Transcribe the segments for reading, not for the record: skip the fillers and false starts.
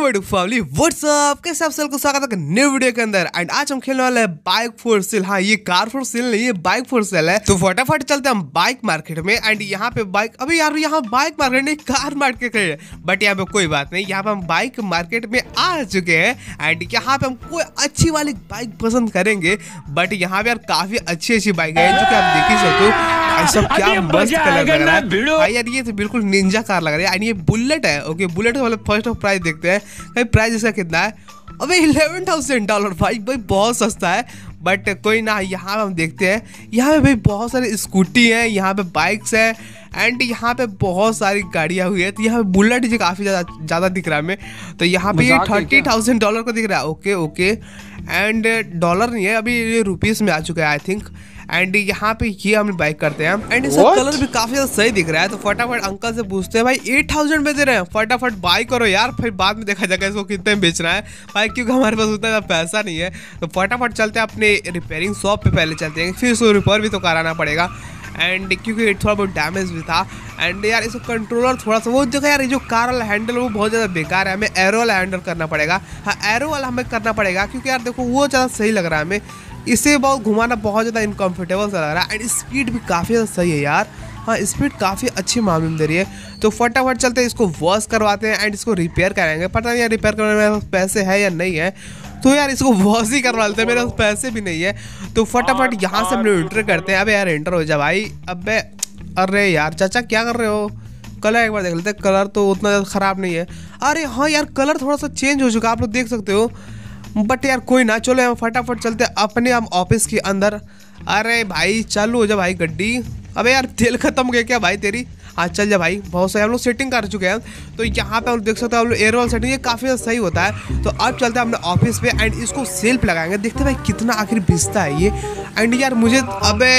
Family WhatsApp, कैसे आप सबको स्वागत है न्यू वीडियो के अंदर। एंड आज हम खेलने वाले हैं बाइक फॉर सेल। हाँ, ये कार फॉर सेल नहीं है, बाइक फॉर सेल है। तो फटाफट चलते हैं हम बाइक मार्केट में। एंड यहाँ पे बाइक, अभी यार यहाँ बाइक मार्केट नहीं कार मार्केट है, बट यहाँ पे कोई बात नहीं, यहाँ पे हम बाइक मार्केट में आ चुके हैं। एंड यहाँ पे हम कोई अच्छी वाली बाइक पसंद करेंगे, बट यहाँ पे यार काफी अच्छी अच्छी बाइक है जो कि आप देख ही सकते हो। सब क्या मस्त कलर लग रहा है भाई यार, ये तो बिल्कुल निंजा कार लग रही है। एंड ये बुलेट है। ओके, बुलेट वाले फर्स्ट ऑफ प्राइस देखते हैं भाई, प्राइस इसका कितना है। अबे $11,000 भाई बहुत सस्ता है, बट कोई ना। यहाँ पे हम देखते हैं, यहाँ पे भाई बहुत सारे स्कूटी हैं, यहाँ पे बाइक्स है, एंड यहाँ पे बहुत सारी गाड़ियाँ हुई है। तो यहाँ पे बुलेट जो काफ़ी ज़्यादा दिख रहा है हमें। तो यहाँ पे ये $30,000 का दिख रहा है। ओके ओके, एंड डॉलर नहीं है, अभी ये रुपीज़ में आ चुका है आई थिंक। एंड यहाँ पे ये हम बाइक करते हैं। एंड इसका कलर भी काफी ज्यादा सही दिख रहा है। तो फटाफट अंकल से पूछते हैं, भाई 8,000 में दे रहे हैं, फटाफट बाई करो यार, फिर बाद में देखा जाएगा इसको कितने में बेचना है भाई, क्योंकि हमारे पास उतना पैसा नहीं है। तो फटाफट चलते हैं अपने रिपेयरिंग शॉप पे, पहले चलते हैं, फिर उसको रिपेयर भी तो कराना पड़ेगा। एंड क्योंकि थोड़ा बहुत डैमेज भी था। एंड यार इसको कंट्रोलर थोड़ा सा वो जगह यार, जो कार वाला हैंडल वो बहुत ज़्यादा बेकार है, हमें एरो वाला हैंडल करना पड़ेगा। हाँ, एरो वाला हमें करना पड़ेगा, क्योंकि यार देखो वो ज़्यादा सही लग रहा है हमें, इसे बहुत घुमाना बहुत ज़्यादा इनकम्फर्टेबल सा लग रहा है। एंड स्पीड भी काफ़ी ज़्यादा सही है यार। हाँ, स्पीड काफ़ी अच्छी मामले में दे रही है। तो फटाफट चलते हैं, इसको वॉश करवाते हैं एंड इसको रिपेयर कराएंगे। पता नहीं यार रिपेयर करने में मेरे पास पैसे है या नहीं है, तो यार इसको वॉश ही करवा लेते हैं, मेरे पास पैसे भी नहीं है। तो फटाफट यहाँ से हम लोग एंटर करते हैं। अबे यार एंटर हो जा भाई। अबे अरे यार चाचा क्या कर रहे हो, कलर एक बार देख लेते हैं। कलर तो उतना ज़्यादा ख़राब नहीं है। अरे हाँ यार, कलर थोड़ा सा चेंज हो चुका है, आप लोग देख सकते हो, बट यार कोई ना। चलो हम फटाफट चलते अपने हम ऑफिस के अंदर। अरे भाई चालू हो जा भाई गड्डी। अबे यार तेल खत्म हो गया क्या भाई तेरी? हाँ चल जा भाई, बहुत सही, हम लोग सेटिंग कर चुके हैं। तो यहाँ पे हम देख सकते हैं, हम लोग एयर वाल सेटिंग, ये काफ़ी सही होता है। तो अब चलते हैं अपने ऑफिस पे एंड इसको सेल्फ लगाएंगे, देखते हैं भाई कितना आखिर बिकता है ये। एंड यार मुझे, अबे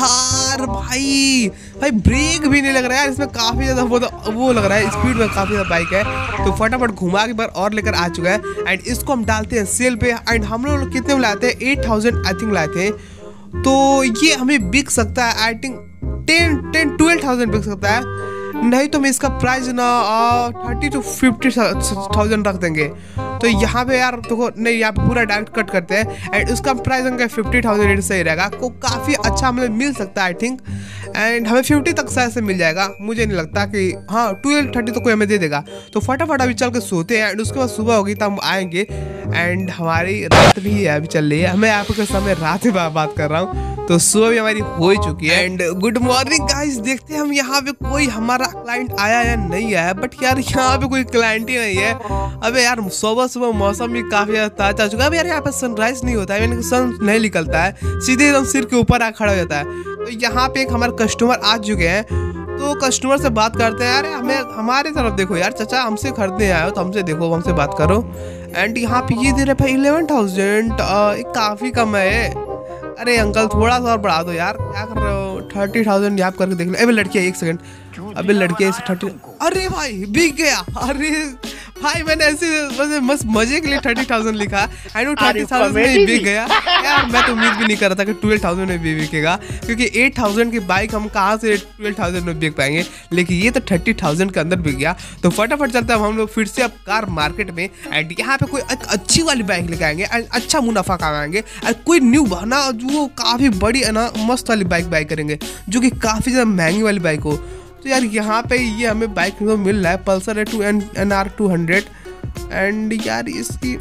यार भाई ब्रेक भी नहीं लग रहा है यार, इसमें काफ़ी ज़्यादा वो लग रहा है, स्पीड में काफ़ी ज़्यादा बाइक है। तो फटाफट घुमा के बार और लेकर आ चुका है। एंड इसको हम डालते हैं सेल पे। एंड हम लोग कितने में लाए थे? 8,000 आई थिंक लाए थे। तो ये हमें बिक सकता है आई थिंक 12,000 बिक सकता है। नहीं तो मैं इसका प्राइस ना 30 to 50,000 रख देंगे। तो यहाँ पे यार देखो, नहीं यहाँ पे पूरा डायरेक्ट कट करते हैं एंड उसका प्राइस हमका 50,000 सही रहेगा, को काफ़ी अच्छा हमें मिल सकता है आई थिंक। एंड हमें 50 तक शायद से मिल जाएगा, मुझे नहीं लगता कि, हाँ 12-30 तो कोई हमें दे देगा। तो फटाफट अभी चल के सोते हैं एंड उसके बाद सुबह होगी तो हम आएंगे। एंड हमारी रात भी है अभी चल रही है, मैं आपके सामने रात में बात कर रहा हूँ, तो सुबह भी हमारी हो चुकी है। एंड गुड मॉर्निंग गाइस, देखते हैं हम यहाँ पे कोई हमारा क्लाइंट आया या नहीं आया। बट यार यहाँ पे कोई क्लाइंट ही नहीं है। अबे यार सुबह सुबह मौसम भी काफी ज्यादा ताजा चुका है। अब यार यहाँ पे सनराइज नहीं होता है, यानी कि सन नहीं निकलता है, सीधे एकदम सिर के ऊपर आ खड़ा हो जाता है। तो यहाँ पे एक हमारे कस्टमर आ चुके हैं, तो कस्टमर से बात करते हैं। अरे हमें हमारे तरफ देखो यार चाचा, हमसे खरीदने आए हो तो हमसे देखो, हमसे बात करो। एंड यहाँ पे ये दे रहे भाई 11,000, काफी कम है। अरे अंकल थोड़ा सा और बढ़ा दो यार, क्या कर रहे हो? 30,000 यहाँ करके देख लो। अबे लड़कियाँ एक सेकंड, अबे लड़कियाँ 30, अरे भाई बिक गया। अरे भाई मैंने ऐसे बस मजे के लिए 30,000 लिखा एंड वो 30,000 में बिक गया यार। मैं तो उम्मीद भी नहीं कर रहा था कि 12,000 में भी बिकेगा, क्योंकि 8,000 की बाइक हम कहाँ से 12,000 में बिक पाएंगे, लेकिन ये तो 30,000 के अंदर बिक गया। तो फटाफट चलते हैं हम लोग फिर से अब कार मार्केट में एंड यहाँ पे कोई अच्छी वाली बाइक लेके आएंगे एंड अच्छा मुनाफा कमाएंगे। और कोई न्यू बना जो काफ़ी बड़ी ना मस्त वाली बाइक करेंगे, जो कि काफ़ी ज़्यादा महंगी वाली बाइक हो। तो यार यहाँ पे ये हमें बाइक में मिल रहा है, पल्सर है 2NR200। एंड यार इसकी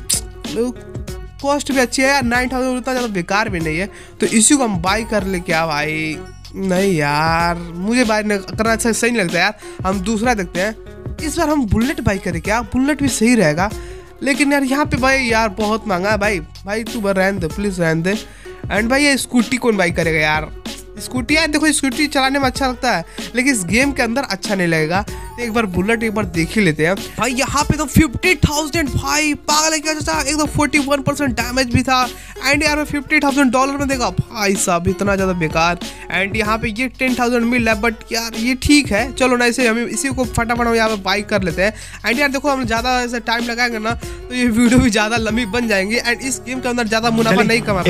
कॉस्ट भी अच्छी है यार, 9,000 उतना ज़्यादा बेकार भी नहीं है। तो इसी को हम बाई कर ले क्या भाई? नहीं यार मुझे बाई करना अच्छा सही नहीं लगता यार, हम दूसरा देखते हैं। इस बार हम बुलेट बाई करें क्या? बुलेट भी सही रहेगा, लेकिन यार यहाँ पे भाई यार बहुत महंगा है भाई तू रहने दे प्लीज़, रहने दे। एंड भाई ये स्कूटी कौन बाई करेगा यार? स्कूटी यार देखो, स्कूटी चलाने में अच्छा लगता है, लेकिन इस गेम के अंदर अच्छा नहीं लगेगा। तो एक बार बुलेट एक बार देख ही लेते हैं भाई। यहाँ पे तो 50,000 भाई, पागल है क्या चाचा? एकदम 41% डैमेज भी था। एंड यार $50,000 में देगा भाई साहब, इतना ज़्यादा बेकार। एंड यहाँ पे ये 10,000 मिल रहा है, बट यार ये ठीक है, चलो ना इसे हमें इसी को फटाफट हम यहाँ पे बाई कर लेते हैं। एंड यार देखो हम ज़्यादा ऐसे टाइम लगाएंगे ना तो ये वीडियो भी ज़्यादा लंबी बन जाएंगे एंड इस गेम के अंदर ज़्यादा मुनाफा नहीं कमा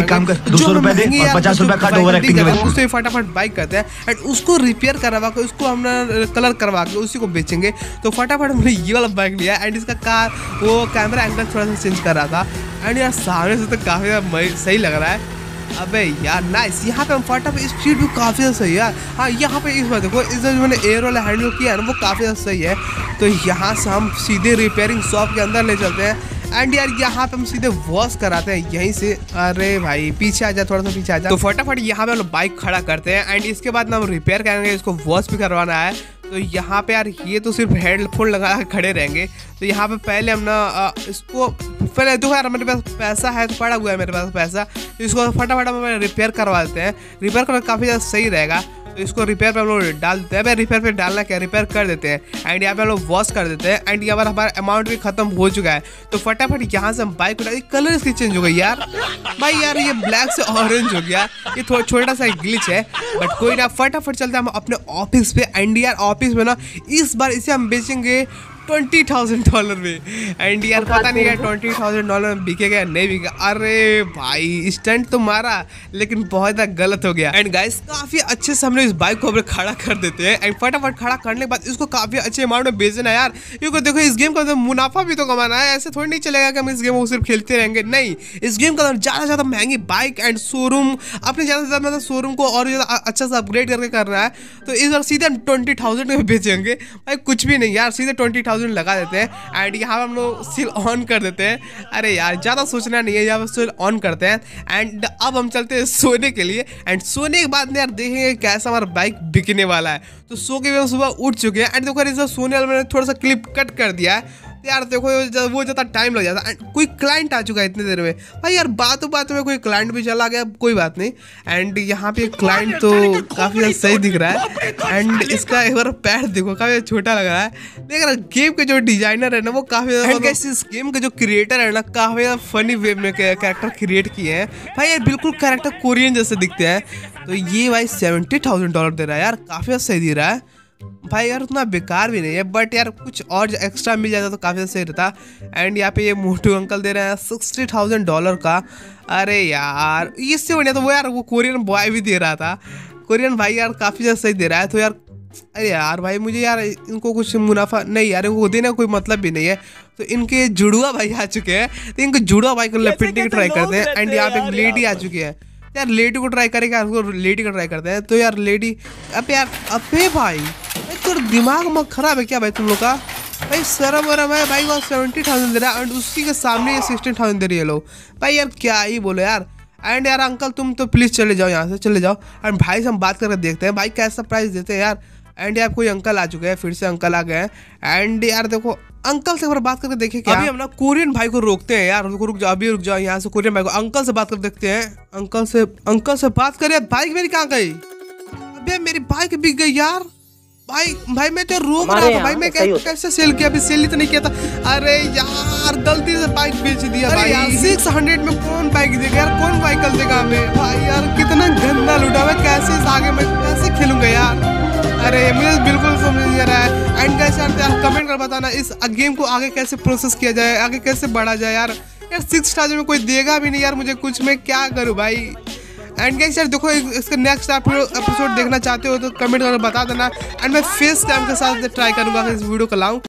पाएंगे। फटाफट बाइक करते हैं एंड उसको रिपेयर करवा के, उसको हमने कलर करवा के उसी को बेचेंगे। तो फटाफट हमने ये वाला बाइक लिया एंड इसका वो कैमरा एंगल थोड़ा सा चेंज कर रहा था एंड यार सामने से तो काफ़ी सही लग रहा है। अबे यार नाइस, यहाँ पे हम फटाफट स्पीड भी काफ़ी ज़्यादा सही है। हाँ यहाँ पे इस बार देखो, इस जो मैंने एयर वाला हैंडल किया है ना वो काफ़ी ज़्यादा सही है। तो यहाँ से हम सीधे रिपेयरिंग शॉप के अंदर ले चलते हैं एंड यार यहाँ पे हम सीधे वॉश कराते हैं यहीं से। अरे भाई पीछे आ जा, थोड़ा सा पीछे आ जा। तो फटाफट यहाँ पे हम लोग बाइक खड़ा करते हैं एंड इसके बाद ना हम रिपेयर करेंगे, इसको वॉश भी करवाना है। तो यहाँ पे यार ये तो सिर्फ हेडफोन लगा के खड़े रहेंगे। तो यहाँ पे पहले हम ना इसको पहले देखो यार मेरे पास पैसा है तो पड़ा हुआ है मेरे पास पैसा, तो इसको फटाफट हम रिपेयर करवा देते हैं। रिपेयर करना काफ़ी ज़्यादा सही रहेगा। तो इसको रिपेयर पे हम लोग डाल देते हैं। रिपेयर पे डालना क्या, रिपेयर कर देते हैं एंड यहाँ पे हम लोग वॉश कर देते हैं एंड यहाँ पर हमारा अमाउंट भी खत्म हो चुका है। तो फटाफट यहाँ से हम बाइक को कलर इसकी चेंज हो गई यार भाई, यार ये ब्लैक से ऑरेंज हो गया। ये थोड़ा छोटा सा ग्लिच है बट कोई ना, फटाफट चलते हैं हम अपने ऑफिस पे एंड यार ऑफिस में ना इस बार इसे हम बेचेंगे $20,000 में एंड यार पता नहीं यार $20,000 में बिकेगा या नहीं बिकेगा। अरे भाई स्टंट तो मारा लेकिन बहुत ज़्यादा गलत हो गया। एंड गाइस काफ़ी अच्छे से हमने इस बाइक को अपने खड़ा कर देते हैं एंड फटाफट खड़ा करने के बाद इसको काफ़ी अच्छे अमाउंट में बेचना है यार, क्योंकि देखो इस गेम का मुनाफा भी तो कमाना है। ऐसे थोड़ी नहीं चलेगा कि हम इस गेम को सिर्फ खेलते रहेंगे, नहीं, इस गेम का ज़्यादा से ज़्यादा महंगी बाइक एंड शोरूम अपने ज़्यादा से ज़्यादा मतलब शोरूम को और ज़्यादा अच्छा से अपग्रेड करके करना है। तो इस बार सीधे हम 20,000 में बेचेंगे भाई, कुछ भी नहीं यार, सीधे 20,000 लगा देते हैं एंड यहाँ हम लोग सील ऑन कर देते हैं। अरे यार ज़्यादा सोचना नहीं है, यहाँ पर सील ऑन करते हैं एंड अब हम चलते हैं सोने के लिए एंड सोने के बाद यार देखेंगे कैसा हमारा बाइक बिकने वाला है। तो सो के भी सुबह उठ चुके हैं एंड देखो इस सोने वाले मैंने थोड़ा सा क्लिप कट कर दिया है यार, देखो वो ज़्यादा टाइम लग जाता है। कोई क्लाइंट आ चुका है इतनी देर में भाई, यार बातों में कोई क्लाइंट भी चला गया, कोई बात नहीं। एंड यहाँ पे क्लाइंट तो काफ़ी ज़्यादा सही दिख रहा है एंड इसका एक बार पैर देखो काफ़ी छोटा लग रहा है, लेकिन गेम के जो डिजाइनर है ना वो काफ़ी ज़्यादा, इस गेम के जो क्रिएटर है ना काफ़ी ज़्यादा फनी वे में कैरेक्टर क्रिएट किए हैं भाई, यार बिल्कुल कैरेक्टर कोरियन जैसे दिखते हैं। तो ये भाई $70,000 दे रहा है यार, काफ़ी ज़्यादा सही दे रहा है भाई यार, उतना बेकार भी नहीं है बट यार कुछ और एक्स्ट्रा मिल जाता तो काफ़ी सही रहता। एंड यहाँ पे ये मोटू अंकल दे रहे हैं $60,000 का। अरे यार इससे बढ़िया तो वो यार वो कोरियन बॉय भी दे रहा था, कोरियन भाई यार काफ़ी ज़्यादा सही दे रहा है। तो यार अरे यार भाई मुझे यार इनको कुछ मुनाफा नहीं यार, इनको देने का कोई मतलब भी नहीं है। तो इनके जुड़वा भाई आ चुके हैं, तो इनको जुड़वा भाई को लपेटने की ट्राई करते हैं एंड यहाँ पे एक लेडी आ चुकी है यार, लेडी को ट्राई करेंगे, लेडी का ट्राई करते हैं। तो यार लेडी अबे भाई तो दिमाग में खराब है क्या भाई तुम लोग का भाई, शर्म वरम है भाई, वो 70,000 दे रहा है एंड उसी के सामने 16,000 दे रही है लोग भाई, यार क्या ही बोलो यार। एंड यार अंकल तुम तो प्लीज़ चले जाओ यहाँ से, चले जाओ एंड भाई से हम बात करके देखते हैं भाई कैसा प्राइस देते हैं यार। एंड यार कोई अंकल आ चुके हैं, फिर से अंकल आ गए हैं एंड यार देखो अंकल से एक बार बात करके देखें क्या। अभी हम ना कोरियन भाई को रोकते हैं यार, रुक जाओ अभी रुक जाओ, यहाँ से कोरियन भाई को अंकल से बात कर देखते हैं। अंकल से बात करें, बाइक मेरी कहाँ गई? अबे मेरी बाइक बिक गई यार भाई मैं तो रोक रहा था भाई, मैं कैसे सेल किया, अभी सेल तो नहीं किया था। अरे यार गलती से बाइक बेच दिया भाई यार, 600 में कौन बाइक देगा यार, कौन बाइक देगा हमें भाई यार, कितना गंदा लूटा, मैं कैसे इस आगे मैं कैसे खेलूंगा यार। अरे मुझे बिल्कुल समझ नहीं आ रहा है। एंड गाइस यार कमेंट कर बताना इस गेम को आगे कैसे प्रोसेस किया जाए, आगे कैसे बढ़ा जाए यार। 6,000 में कोई देगा भी नहीं यार मुझे कुछ, मैं क्या करूँ भाई। एंड गाइस यार देखो इसका नेक्स्ट एपिसोड देखना चाहते हो तो कमेंट करके बता देना एंड मैं फेस कैम के साथ ट्राई करूँगा इस वीडियो को लाऊं।